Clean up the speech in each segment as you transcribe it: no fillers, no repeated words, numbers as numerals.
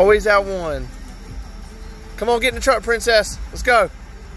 Always out one. Come on, get in the truck, princess. Let's go.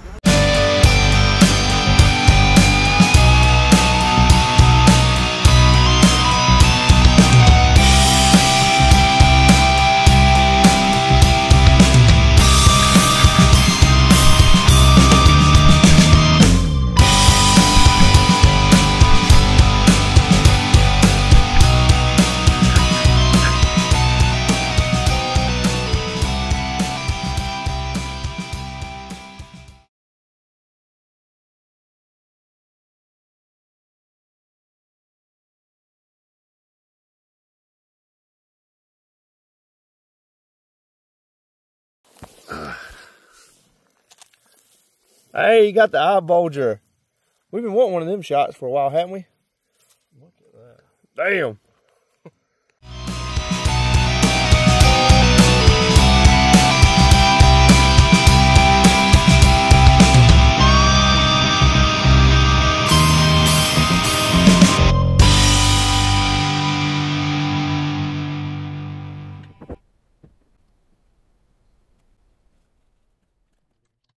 Hey, you got the eye bulger. We've been wanting one of them shots for a while, haven't we? Look at that. Damn.